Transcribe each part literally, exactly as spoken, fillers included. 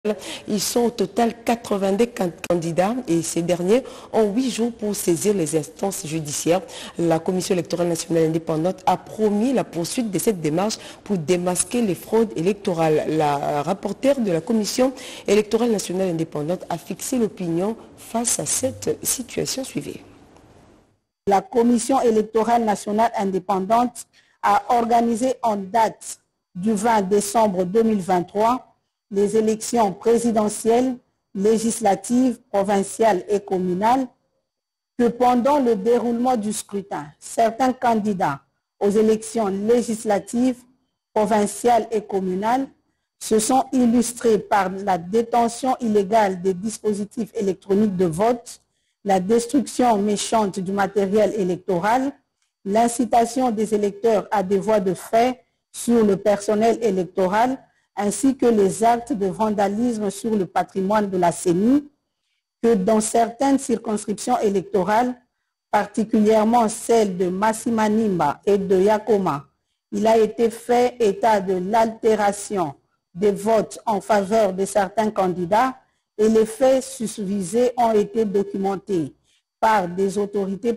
Ils sont au total quatre-vingt-deux candidats et ces derniers ont huit jours pour saisir les instances judiciaires. La Commission électorale nationale indépendante a promis la poursuite de cette démarche pour démasquer les fraudes électorales. La rapporteure de la Commission électorale nationale indépendante a fixé l'opinion face à cette situation. Suivie. La Commission électorale nationale indépendante a organisé en date du vingt décembre deux mille vingt-trois les élections présidentielles, législatives, provinciales et communales, que pendant le déroulement du scrutin, certains candidats aux élections législatives, provinciales et communales se sont illustrés par la détention illégale des dispositifs électroniques de vote, la destruction méchante du matériel électoral, l'incitation des électeurs à des voies de fait sur le personnel électoral, ainsi que les actes de vandalisme sur le patrimoine de la C E N I, que dans certaines circonscriptions électorales, particulièrement celles de Massimanimba et de Yakoma, il a été fait état de l'altération des votes en faveur de certains candidats et les faits susvisés ont été documentés par des autorités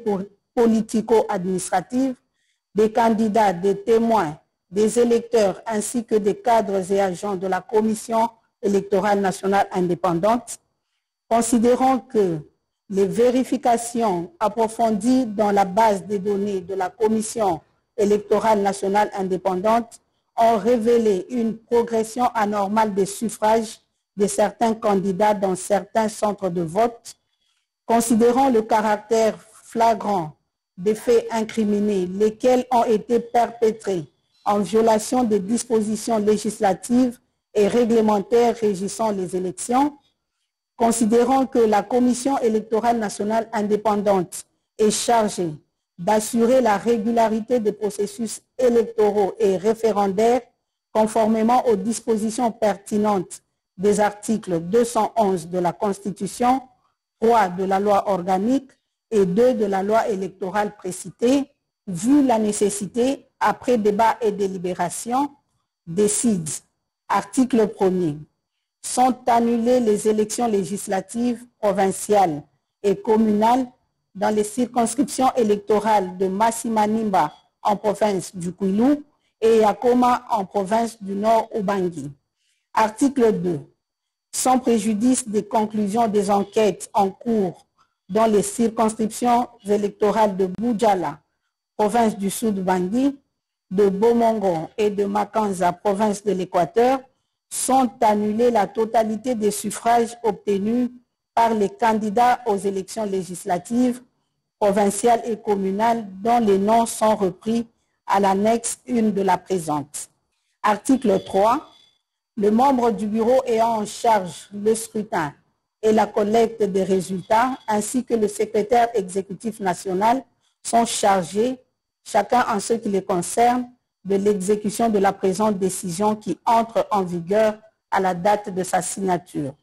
politico-administratives, des candidats, des témoins, des électeurs ainsi que des cadres et agents de la Commission électorale nationale indépendante, considérant que les vérifications approfondies dans la base des données de la Commission électorale nationale indépendante ont révélé une progression anormale des suffrages de certains candidats dans certains centres de vote, considérant le caractère flagrant des faits incriminés, lesquels ont été perpétrés en violation des dispositions législatives et réglementaires régissant les élections, considérant que la Commission électorale nationale indépendante est chargée d'assurer la régularité des processus électoraux et référendaires conformément aux dispositions pertinentes des articles deux cent onze de la Constitution, trois de la loi organique et deux de la loi électorale précitée, vu la nécessité, après débat et délibération, décide, article premier, sont annulées les élections législatives, provinciales et communales dans les circonscriptions électorales de Massimanimba en province du Kwilu et Yakoma en province du Nord Ubangi. Article deux, sans préjudice des conclusions des enquêtes en cours dans les circonscriptions électorales de Boudjala, province du Sud Ubangi, de Bomongo et de Makanza, province de l'Équateur, sont annulés la totalité des suffrages obtenus par les candidats aux élections législatives, provinciales et communales dont les noms sont repris à l'annexe un de la présente. Article trois. Le membre du bureau ayant en charge le scrutin et la collecte des résultats, ainsi que le secrétaire exécutif national, sont chargés, chacun en ce qui les concerne, de l'exécution de la présente décision qui entre en vigueur à la date de sa signature.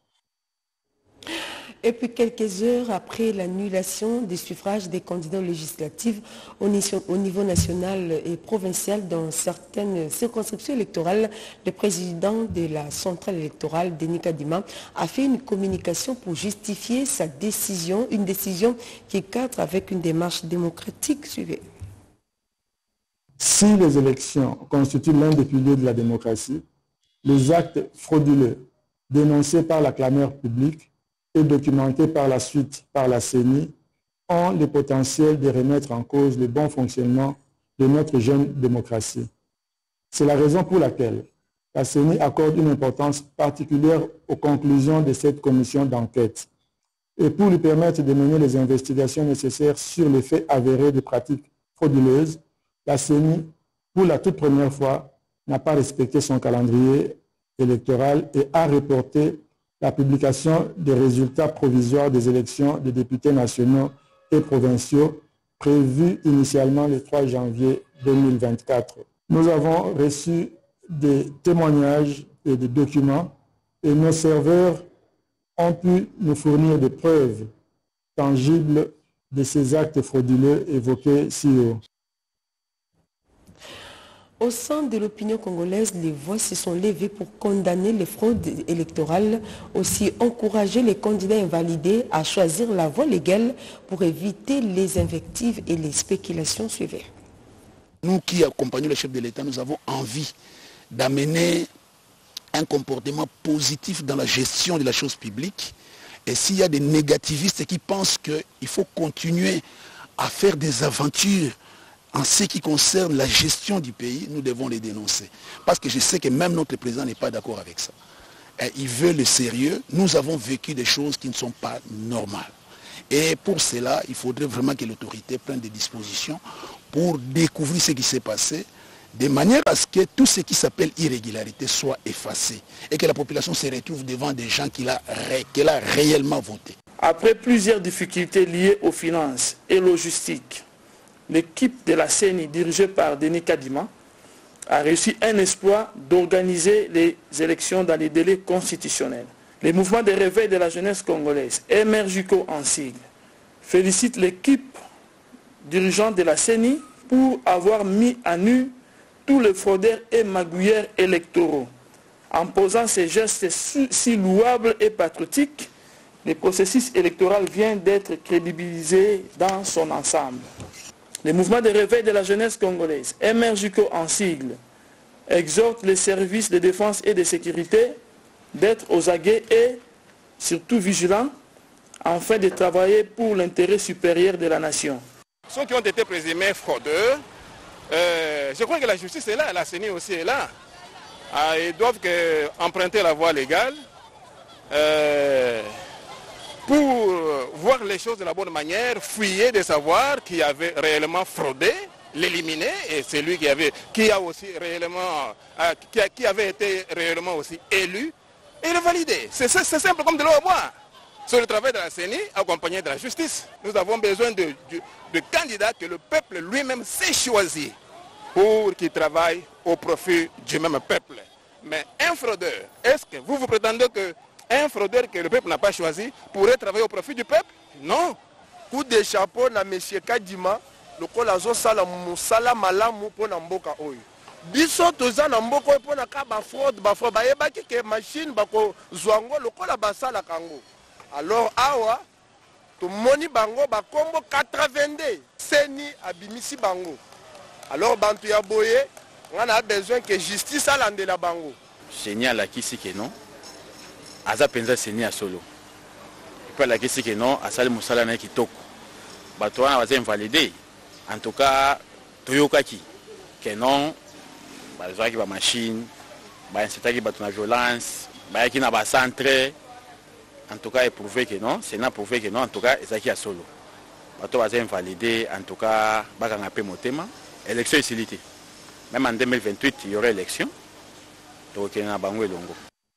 Et puis quelques heures après l'annulation des suffrages des candidats législatifs au niveau national et provincial dans certaines circonscriptions électorales, le président de la centrale électorale, Denis Kadima, a fait une communication pour justifier sa décision, une décision qui cadre avec une démarche démocratique. Suivez. Si les élections constituent l'un des piliers de la démocratie, les actes frauduleux dénoncés par la clameur publique et documentés par la suite par la C E N I ont le potentiel de remettre en cause le bon fonctionnement de notre jeune démocratie. C'est la raison pour laquelle la C E N I accorde une importance particulière aux conclusions de cette commission d'enquête. Et pour lui permettre de mener les investigations nécessaires sur les faits avérés de pratiques frauduleuses, la C E N I, pour la toute première fois, n'a pas respecté son calendrier électoral et a reporté la publication des résultats provisoires des élections des députés nationaux et provinciaux prévues initialement le trois janvier deux mille vingt-quatre. Nous avons reçu des témoignages et des documents et nos serveurs ont pu nous fournir des preuves tangibles de ces actes frauduleux évoqués ci haut. Au sein de l'opinion congolaise, les voix se sont levées pour condamner les fraudes électorales, aussi encourager les candidats invalidés à choisir la voie légale pour éviter les invectives et les spéculations suivies. Nous qui accompagnons le chef de l'État, nous avons envie d'amener un comportement positif dans la gestion de la chose publique. Et s'il y a des négativistes qui pensent qu'il faut continuer à faire des aventures en ce qui concerne la gestion du pays, nous devons les dénoncer. Parce que je sais que même notre président n'est pas d'accord avec ça. Et il veut le sérieux. Nous avons vécu des choses qui ne sont pas normales. Et pour cela, il faudrait vraiment que l'autorité prenne des dispositions pour découvrir ce qui s'est passé, de manière à ce que tout ce qui s'appelle irrégularité soit effacé et que la population se retrouve devant des gens qu'elle a, qu'elle a réellement voté. Après plusieurs difficultés liées aux finances et logistiques, l'équipe de la C E N I dirigée par Denis Kadima a réussi un exploit d'organiser les élections dans les délais constitutionnels. Les mouvements de réveil de la jeunesse congolaise, M R J C O en sigle, félicite l'équipe dirigeante de la C E N I pour avoir mis à nu tous les fraudeurs et magouilleurs électoraux. En posant ces gestes si louables et patriotiques, le processus électoral vient d'être crédibilisé dans son ensemble. Les mouvements de réveil de la jeunesse congolaise, M R J C O en sigle, exhortent les services de défense et de sécurité d'être aux aguets et surtout vigilants afin de travailler pour l'intérêt supérieur de la nation. Ceux qui ont été présumés fraudeurs, euh, je crois que la justice est là, la C E N I aussi est là. Ah, ils doivent que emprunter la voie légale euh, pour voir les choses de la bonne manière, fouiller de savoir qui avait réellement fraudé, l'éliminer, et celui qui avait, qui a aussi réellement, euh, qui, a, qui avait été réellement aussi élu, et le valider. C'est simple comme de l'eau à boire. Sur le travail de la C E N I, accompagné de la justice, nous avons besoin de, de, de candidats que le peuple lui-même sait choisir pour qu'ils travaillent au profit du même peuple. Mais un fraudeur, est-ce que vous vous prétendez qu'un fraudeur que le peuple n'a pas choisi pourrait travailler au profit du peuple? Non. Coup de chapeau na M. Kadima, le colazo sala musala malamu pour Namboka Oyo. Biso toza na mboko pour na ka ba fraude, ba fraude ba yebaki ke machine ba ko zwango le kola basala kango. Alors awa to moni bango ba kombo quatre-vingt-deux seni abimisi bango. Alors bantu ya boye on a besoin que justice alande la bango. Génial la kisi ke non. Aza penza seni a solo. Pas la kisi ke non, asali musala na kitoko. Bato wana baza invalidé. En tout cas, toyokaki que non bazwaki ba machine, ba insetaki bato na violence, ba yaki na ba centre. En tout cas, il prouvé que non, c'est n'a prouvé que non, en tout cas, c'est qui a solo. Bato baza invalidé, en tout cas, bakanga pe motema, élection isilité. Même en deux mille vingt-huit, il y aurait élection. Donc, il y a bango elongo.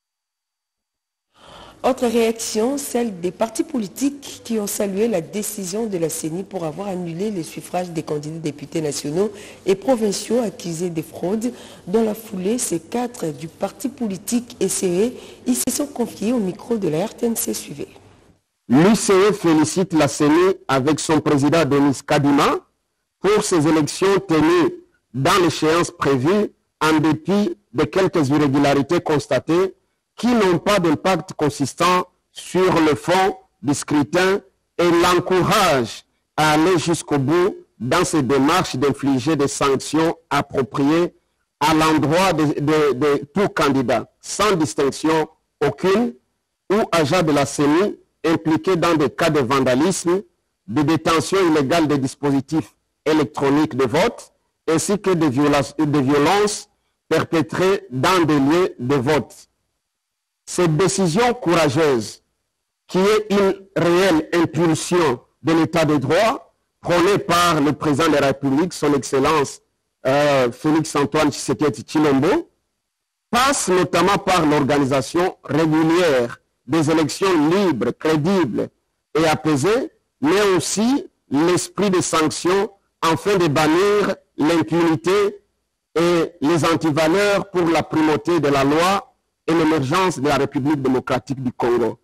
Autre réaction, celle des partis politiques qui ont salué la décision de la C E N I pour avoir annulé les suffrages des candidats députés nationaux et provinciaux accusés de fraude. Dans la foulée, ces quatre du parti politique E C E, ils se sont confiés au micro de la R T N C. Suivez. L'U C E félicite la C E N I avec son président Denis Kadima pour ces élections tenues dans l'échéance prévue en dépit de quelques irrégularités constatées qui n'ont pas d'impact consistant sur le fond du scrutin et l'encourage à aller jusqu'au bout dans ses démarches d'infliger des sanctions appropriées à l'endroit de, de, de tout candidat, sans distinction aucune, ou agent de la C E N I impliqué dans des cas de vandalisme, de détention illégale des dispositifs électroniques de vote, ainsi que de violences, de violences perpétrées dans des lieux de vote. Cette décision courageuse, qui est une réelle impulsion de l'état de droit, prônée par le président de la République, son Excellence euh, Félix-Antoine Tshisekedi Tshilombo, passe notamment par l'organisation régulière des élections libres, crédibles et apaisées, mais aussi l'esprit de sanction afin de bannir l'impunité et les antivaleurs pour la primauté de la loi et l'émergence de la République démocratique du Congo.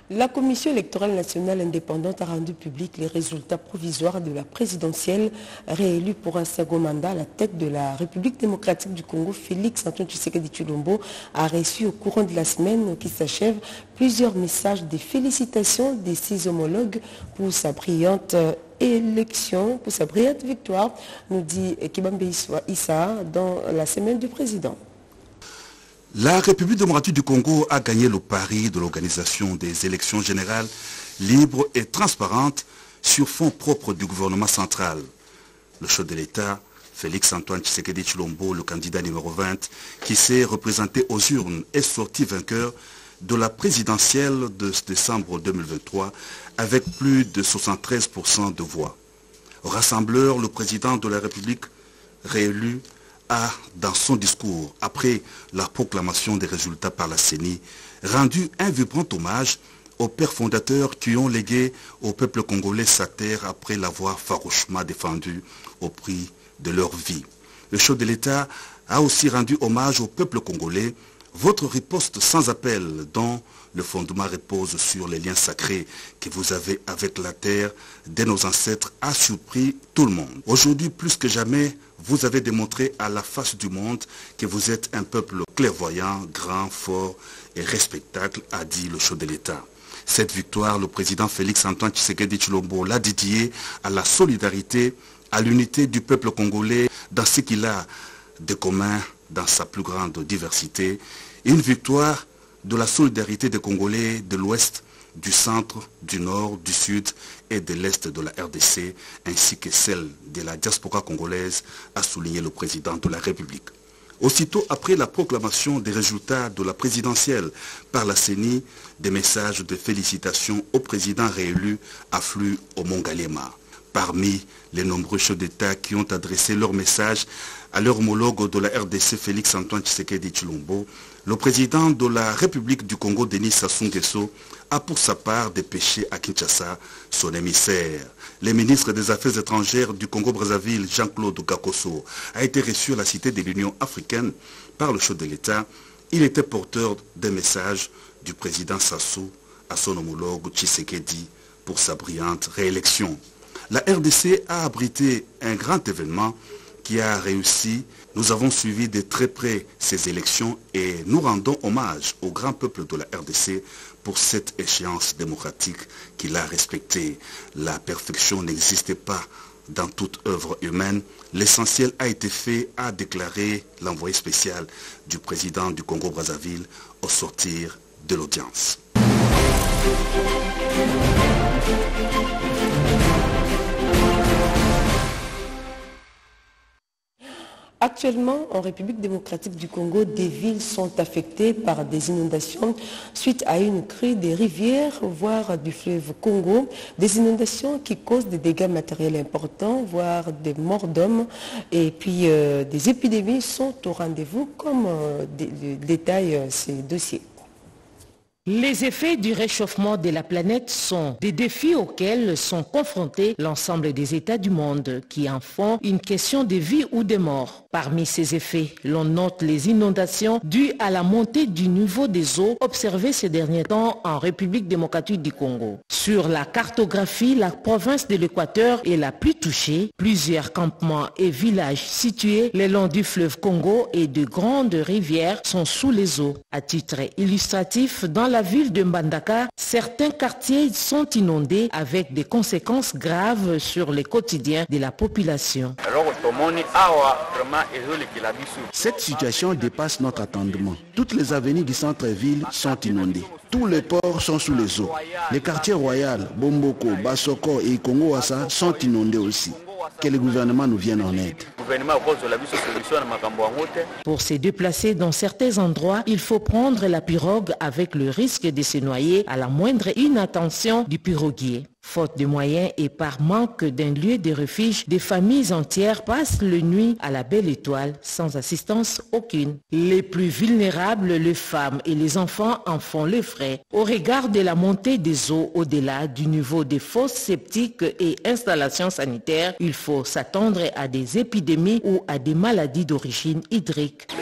La Commission électorale nationale indépendante a rendu public les résultats provisoires de la présidentielle réélue pour un second mandat à la tête de la République démocratique du Congo. Félix Antoine Tshisekedi Tshilombo a reçu au courant de la semaine qui s'achève plusieurs messages de félicitations de ses homologues pour sa brillante élection, pour sa brillante victoire, nous dit Kibambe Issa dans la semaine du président. La République démocratique du Congo a gagné le pari de l'organisation des élections générales libres et transparentes sur fonds propres du gouvernement central. Le chef de l'État, Félix Antoine Tshisekedi Tshilombo, le candidat numéro vingt, qui s'est représenté aux urnes, est sorti vainqueur de la présidentielle de décembre deux mille vingt-trois avec plus de soixante-treize pour cent de voix. Au rassembleur, le président de la République réélu a, dans son discours, après la proclamation des résultats par la C E N I, rendu un vibrant hommage aux pères fondateurs qui ont légué au peuple congolais sa terre après l'avoir farouchement défendue au prix de leur vie. Le chef de l'État a aussi rendu hommage au peuple congolais. Votre riposte sans appel, dont le fondement repose sur les liens sacrés que vous avez avec la terre de nos ancêtres, a surpris tout le monde. Aujourd'hui, plus que jamais, vous avez démontré à la face du monde que vous êtes un peuple clairvoyant, grand, fort et respectable, a dit le chef de l'État. Cette victoire, le président Félix Antoine Tshisekedi Tshilombo l'a dédiée à la solidarité, à l'unité du peuple congolais dans ce qu'il a de commun dans sa plus grande diversité. Une victoire de la solidarité des Congolais de l'Ouest, du centre, du nord, du sud et de l'Est de la R D C, ainsi que celle de la diaspora congolaise, a souligné le président de la République. Aussitôt après la proclamation des résultats de la présidentielle par la C E N I, des messages de félicitations au président réélu affluent au Mont Galema. Parmi les nombreux chefs d'État qui ont adressé leur message à leur homologue de la R D C, Félix Antoine Tshisekedi Tshilombo, le président de la République du Congo, Denis Sassou Nguesso, a pour sa part dépêché à Kinshasa son émissaire. Le ministre des Affaires étrangères du Congo-Brazzaville, Jean-Claude Gakosso, a été reçu à la Cité de l'Union africaine par le chef de l'État. Il était porteur d'un message du président Sassou à son homologue Tshisekedi pour sa brillante réélection. La R D C a abrité un grand événement qui a réussi. Nous avons suivi de très près ces élections et nous rendons hommage au grand peuple de la R D C pour cette échéance démocratique qu'il a respectée. La perfection n'existait pas dans toute œuvre humaine. L'essentiel a été fait, a déclaré l'envoyé spécial du président du Congo-Brazzaville au sortir de l'audience. Actuellement, en République démocratique du Congo, des villes sont affectées par des inondations suite à une crue des rivières, voire du fleuve Congo. Des inondations qui causent des dégâts matériels importants, voire des morts d'hommes. Et puis, euh, des épidémies sont au rendez-vous, comme euh, détaillent euh, ces dossiers. Les effets du réchauffement de la planète sont des défis auxquels sont confrontés l'ensemble des États du monde qui en font une question de vie ou de mort. Parmi ces effets, l'on note les inondations dues à la montée du niveau des eaux observées ces derniers temps en République démocratique du Congo. Sur la cartographie, la province de l'Équateur est la plus touchée. Plusieurs campements et villages situés le long du fleuve Congo et de grandes rivières sont sous les eaux. À titre illustratif, dans la ville de Mbandaka, certains quartiers sont inondés avec des conséquences graves sur le quotidien de la population. Cette situation dépasse notre attendement. Toutes les avenues du centre-ville sont inondées. Tous les ports sont sous les eaux. Les quartiers royaux, Bomboko, Basoko et Kongo-Assa sont inondés aussi. Que le gouvernement nous vienne en aide. Pour se déplacer dans certains endroits, il faut prendre la pirogue avec le risque de se noyer à la moindre inattention du piroguier. Faute de moyens et par manque d'un lieu de refuge, des familles entières passent la nuit à la Belle Étoile sans assistance aucune. Les plus vulnérables, les femmes et les enfants en font les frais. Au regard de la montée des eaux au-delà du niveau des fosses septiques et installations sanitaires, il faut s'attendre à des épidémies ou à des maladies d'origine hydrique.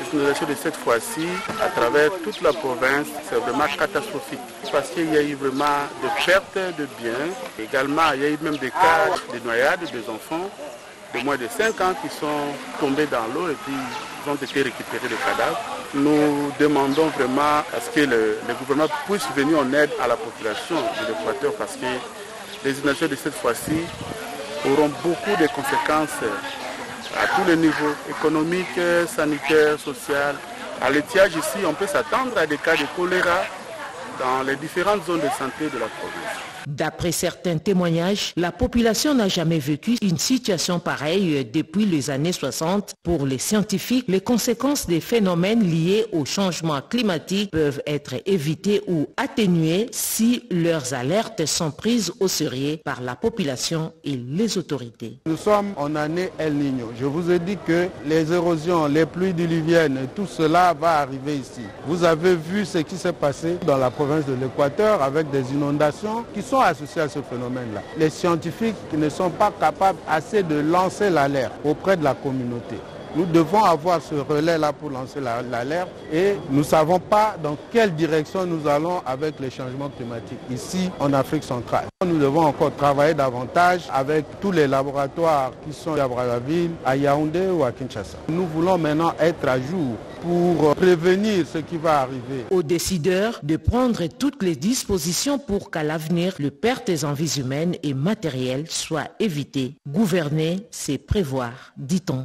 inondations de cette fois-ci, à travers toute la province, c'est vraiment catastrophique. Parce qu'il y a eu vraiment de pertes de biens. Également, il y a eu même des cas de noyades des enfants de moins de cinq ans qui sont tombés dans l'eau et puis ils ont été récupérés de cadavres. Nous demandons vraiment à ce que le, le gouvernement puisse venir en aide à la population de l'Équateur parce que les inondations de cette fois-ci auront beaucoup de conséquences à tous les niveaux, économiques, sanitaires, sociaux. À l'étiage ici, on peut s'attendre à des cas de choléra dans les différentes zones de santé de la province. D'après certains témoignages, la population n'a jamais vécu une situation pareille depuis les années soixante. Pour les scientifiques, les conséquences des phénomènes liés au changement climatique peuvent être évitées ou atténuées si leurs alertes sont prises au sérieux par la population et les autorités. Nous sommes en année El Niño. Je vous ai dit que les érosions, les pluies diluviennes, tout cela va arriver ici. Vous avez vu ce qui s'est passé dans la province de l'Équateur avec des inondations qui sont associés à ce phénomène-là. Les scientifiques ne sont pas capables assez de lancer l'alerte auprès de la communauté. Nous devons avoir ce relais-là pour lancer l'alerte et nous ne savons pas dans quelle direction nous allons avec les changements climatiques ici en Afrique centrale. Nous devons encore travailler davantage avec tous les laboratoires qui sont à Brazzaville, à Yaoundé ou à Kinshasa. Nous voulons maintenant être à jour pour prévenir ce qui va arriver. Aux décideurs de prendre toutes les dispositions pour qu'à l'avenir, les pertes en vies humaines et matérielles soient évitées. Gouverner, c'est prévoir, dit-on.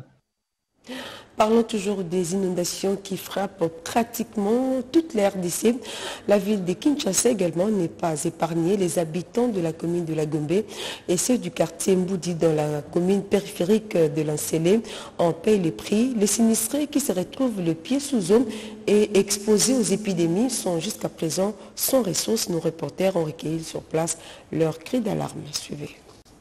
Parlons toujours des inondations qui frappent pratiquement toute la R D C. La ville de Kinshasa également n'est pas épargnée. Les habitants de la commune de la Gombe et ceux du quartier Mboudi dans la commune périphérique de l'Ancélé en payent les prix. Les sinistrés qui se retrouvent le pied sous eau et exposés aux épidémies sont jusqu'à présent sans ressources. Nos reporters ont recueilli sur place leurs cris d'alarme. Suivez.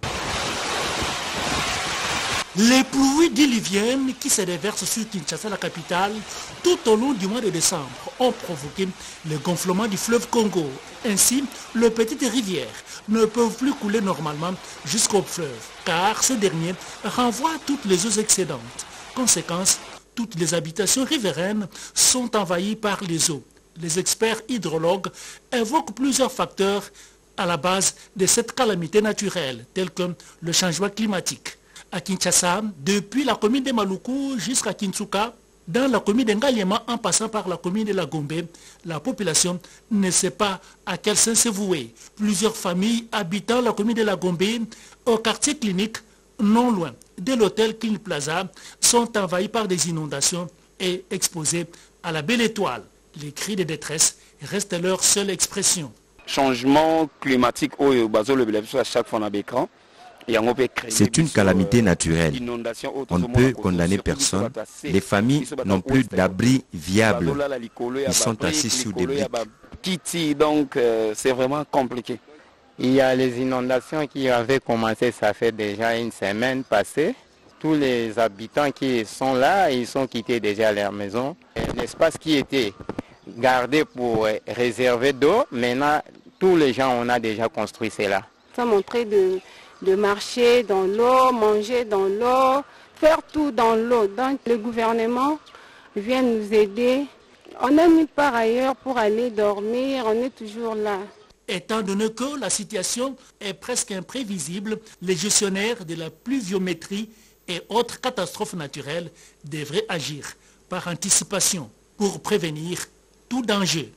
Les pluies diluviennes qui se déversent sur Kinshasa, la capitale, tout au long du mois de décembre, ont provoqué le gonflement du fleuve Congo. Ainsi, les petites rivières ne peuvent plus couler normalement jusqu'au fleuve, car ce dernier renvoie toutes les eaux excédentes. Conséquence, toutes les habitations riveraines sont envahies par les eaux. Les experts hydrologues évoquent plusieurs facteurs à la base de cette calamité naturelle, tels que le changement climatique. À Kinshasa, depuis la commune de Maluku jusqu'à Kintsuka, dans la commune de Ngaliema en passant par la commune de la Gombe, la population ne sait pas à quel sens se vouer. Plusieurs familles habitant la commune de la Gombe, au quartier clinique, non loin de l'hôtel King Plaza, sont envahis par des inondations et exposés à la belle étoile. Les cris de détresse restent leur seule expression. Changement climatique, à chaque fois on a écran. C'est une calamité naturelle. On ne peut condamner personne. Les familles n'ont plus d'abri viable. Ils sont assis sous des briques. Donc c'est vraiment compliqué. Il y a les inondations qui avaient commencé, ça fait déjà une semaine passée. Tous les habitants qui sont là, ils sont quittés déjà leur maison. L'espace qui était gardé pour réserver d'eau, maintenant tous les gens, on a déjà construit cela. Ça montrait de... de marcher dans l'eau, manger dans l'eau, faire tout dans l'eau. Donc le gouvernement vient nous aider. On n'a nulle part ailleurs pour aller dormir, on est toujours là. Étant donné que la situation est presque imprévisible, les gestionnaires de la pluviométrie et autres catastrophes naturelles devraient agir par anticipation pour prévenir tout danger.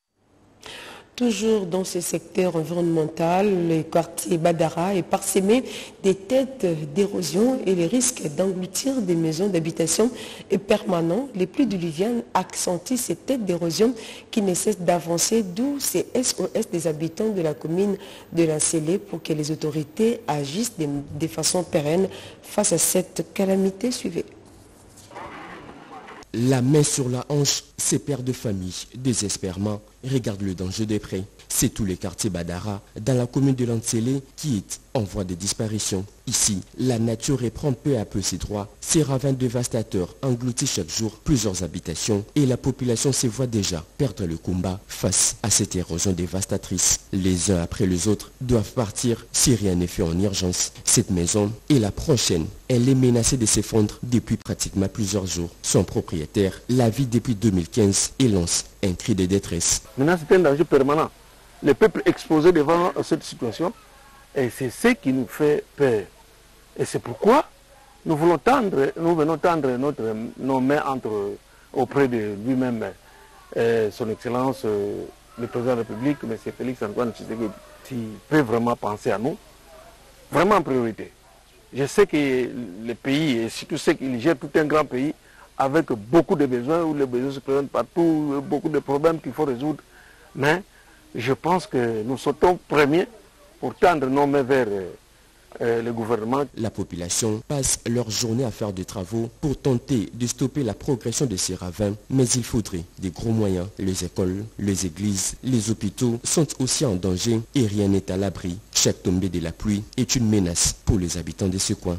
Toujours dans ce secteur environnemental, le quartier Badara est parsemé des têtes d'érosion et le risque d'engloutir des maisons d'habitation est permanent. Les pluies diluviennes accentuent ces têtes d'érosion qui ne cessent d'avancer, d'où ces S O S des habitants de la commune de l'Ancélé pour que les autorités agissent de, de façon pérenne face à cette calamité. Suivez. La main sur la hanche, ces pères de famille, désespérément, regardent le danger de près. C'est tout le quartier Badara, dans la commune de Lantsele, qui est en voie de disparition. Ici, la nature reprend peu à peu ses droits. Ces ravins dévastateurs engloutissent chaque jour plusieurs habitations et la population se voit déjà perdre le combat face à cette érosion dévastatrice. Les uns après les autres doivent partir si rien n'est fait en urgence. Cette maison est la prochaine. Elle est menacée de s'effondrer depuis pratiquement plusieurs jours. Son propriétaire la vit depuis deux mille quinze et lance un cri de détresse. Maintenant, c'est un danger permanent. Le peuple exposé devant cette situation, et c'est ce qui nous fait peur. Et c'est pourquoi nous voulons tendre, nous venons tendre notre, nos mains entre, auprès de lui-même, euh, son Excellence, euh, le Président de la République, M. Félix Antoine Tshisekedi, s'il peut vraiment penser à nous, vraiment en priorité. Je sais que le pays, et surtout ce qu'il gère tout un grand pays, avec beaucoup de besoins, où les besoins se présentent partout, beaucoup de problèmes qu'il faut résoudre, mais je pense que nous sautons premiers pour tendre nos mains vers euh, le gouvernement. La population passe leur journée à faire des travaux pour tenter de stopper la progression de ces ravins, mais il faudrait des gros moyens. Les écoles, les églises, les hôpitaux sont aussi en danger et rien n'est à l'abri. Chaque tombée de la pluie est une menace pour les habitants de ce coin.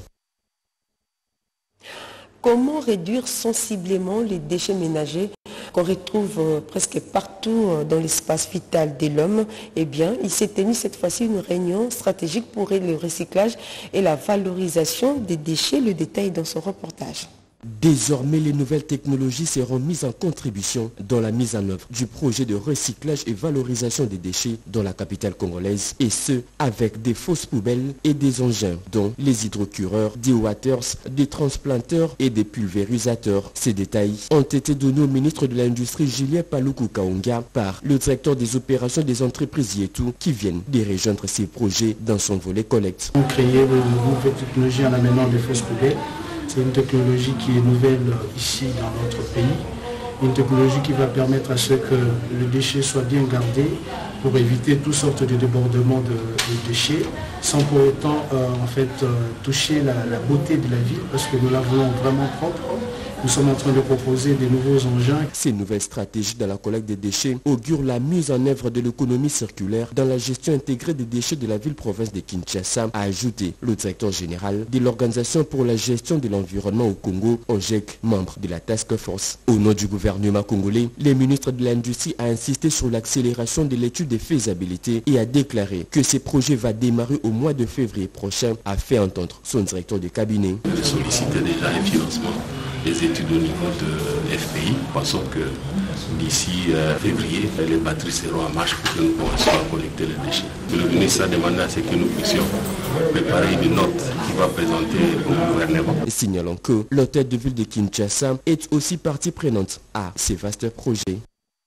Comment réduire sensiblement les déchets ménagers qu'on retrouve euh, presque partout euh, dans l'espace vital de l'homme? Eh bien, il s'est tenu cette fois-ci une réunion stratégique pour le recyclage et la valorisation des déchets. Le détail dans son reportage. Désormais, les nouvelles technologies seront mises en contribution dans la mise en œuvre du projet de recyclage et valorisation des déchets dans la capitale congolaise, et ce, avec des fausses poubelles et des engins, dont les hydrocureurs, des waters, des transplanteurs et des pulvérisateurs. Ces détails ont été donnés au ministre de l'Industrie Julien Paluku Kaonga par le directeur des opérations des entreprises Yetu, qui viennent de rejoindre ces projets dans son volet collecte. On crée une nouvelle technologie en amenant des fausses poubelles. C'est une technologie qui est nouvelle ici dans notre pays, une technologie qui va permettre à ce que le déchet soit bien gardé pour éviter toutes sortes de débordements de, de déchets, sans pour autant euh, en fait, euh, toucher la, la beauté de la ville, parce que nous la voulons vraiment propre. Nous sommes en train de proposer des nouveaux engins. Ces nouvelles stratégies dans la collecte des déchets augurent la mise en œuvre de l'économie circulaire dans la gestion intégrée des déchets de la ville-province de Kinshasa, a ajouté le directeur général de l'Organisation pour la gestion de l'environnement au Congo, O G E C, membre de la Task Force. Au nom du gouvernement congolais, le ministre de l'Industrie a insisté sur l'accélération de l'étude de faisabilité et a déclaré que ce projet va démarrer au mois de février prochain, a fait entendre son directeur de cabinet. Je sollicitais déjà un financement des études au niveau de F P I. Pensons que d'ici euh, février, les batteries seront en marche pour que nous puissions collecter les déchets. Le ministre a demandé à ce que nous puissions préparer une note qui va présenter au gouvernement. Signalons que l'hôtel de ville de Kinshasa est aussi partie prenante à ces vastes projets.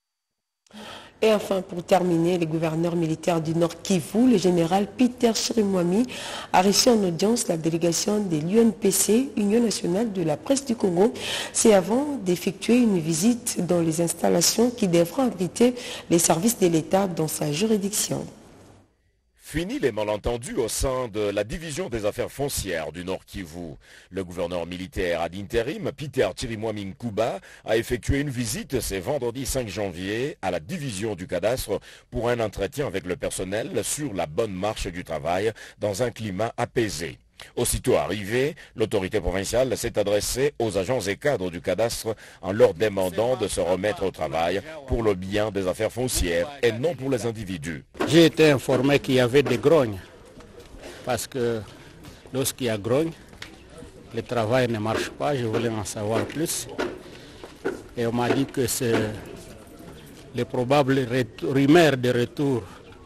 Et enfin, pour terminer, le gouverneur militaire du Nord Kivu, le général Peter Chirimwami, a reçu en audience la délégation de l'U N P C, Union nationale de la presse du Congo. C'est avant d'effectuer une visite dans les installations qui devront abriter les services de l'État dans sa juridiction. Fini les malentendus au sein de la division des affaires foncières du Nord Kivu. Le gouverneur militaire ad intérim, Peter Chirimwami Nkuba, a effectué une visite ce vendredi cinq janvier à la division du cadastre pour un entretien avec le personnel sur la bonne marche du travail dans un climat apaisé. Aussitôt arrivé, l'autorité provinciale s'est adressée aux agents et cadres du cadastre en leur demandant de se remettre au travail pour le bien des affaires foncières et non pour les individus. J'ai été informé qu'il y avait des grognes, parce que lorsqu'il y a grogne, le travail ne marche pas. Je voulais en savoir plus. Et on m'a dit que c'est les probables rumeurs de retour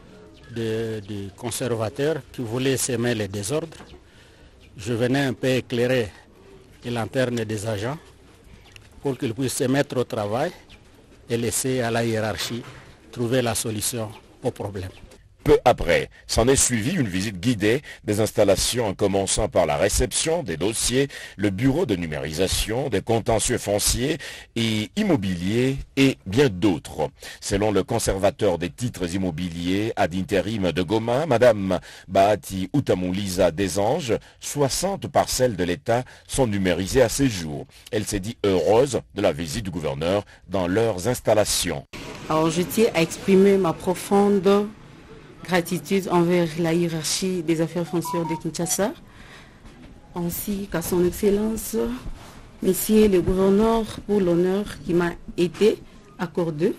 des conservateurs qui voulaient semer les désordres. Je venais un peu éclairer les lanternes des agents pour qu'ils puissent se mettre au travail et laisser à la hiérarchie trouver la solution au problème. Peu après, s'en est suivi une visite guidée des installations en commençant par la réception des dossiers, le bureau de numérisation, des contentieux fonciers et immobiliers et bien d'autres. Selon le conservateur des titres immobiliers ad intérim de Goma, Madame Bahati Utamuliza Desanges, soixante parcelles de l'État sont numérisées à ces jours. Elle s'est dit heureuse de la visite du gouverneur dans leurs installations. Alors je tiens à exprimer ma profonde gratitude envers la hiérarchie des affaires foncières de Kinshasa, ainsi qu'à son Excellence, Monsieur le gouverneur, pour l'honneur qui m'a été accordé,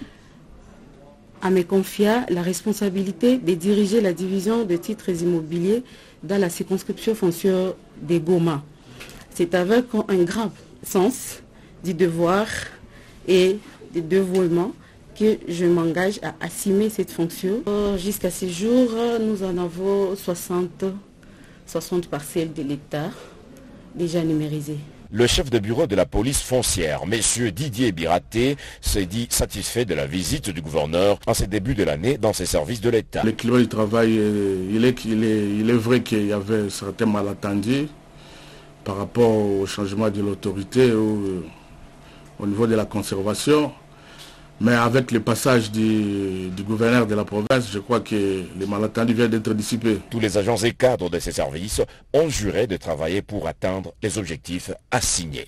à me confier la responsabilité de diriger la division de titres immobiliers dans la circonscription foncière de Goma. C'est avec un grand sens du devoir et du dévouement que je m'engage à assumer cette fonction. Jusqu'à ce jour, nous en avons soixante, soixante parcelles de l'État déjà numérisées. Le chef de bureau de la police foncière, M. Didier Biraté, s'est dit satisfait de la visite du gouverneur en ce début de l'année dans ses services de l'État. Le climat du travail, il est, il est, il est vrai qu'il y avait certains malentendus par rapport au changement de l'autorité au, au niveau de la conservation. Mais avec le passage du, du gouverneur de la province, je crois que les malentendus viennent d'être dissipés. Tous les agents et cadres de ces services ont juré de travailler pour atteindre les objectifs assignés.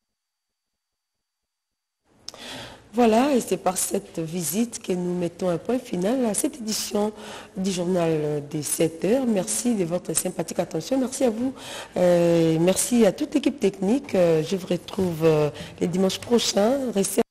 Voilà, et c'est par cette visite que nous mettons un point final à cette édition du journal des sept heures. Merci de votre sympathique attention. Merci à vous. Euh, merci à toute l'équipe technique. Euh, je vous retrouve euh, les dimanches prochains. Restez